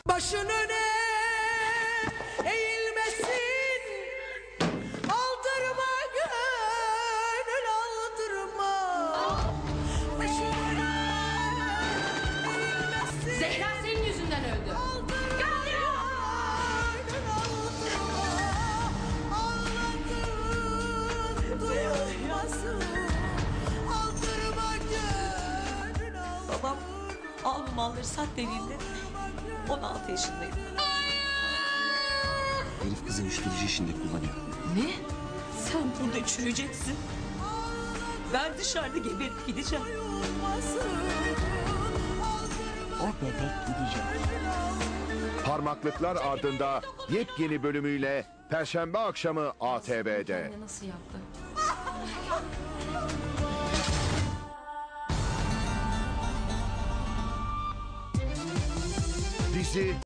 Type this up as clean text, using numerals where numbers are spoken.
Başın öne eğilmesin, aldırma gönül aldırma. Başın öne eğilmesin, Zehra senin yüzünden öldü. gönül aldırma. Ağladın duyulmasın, aldırma gönül aldırma. Babam al bu malları sat dediğinde 16 yaşındayım. Herif kızı uyuşturucu işinde kullanıyor. Ne? Sen burada çürüyeceksin. Ben dışarıda geberip gideceğim. O bebek gidecek. Parmaklıklar ardında yepyeni bölümüyle Perşembe akşamı ATV'de. Nasıl yaptı? Dizi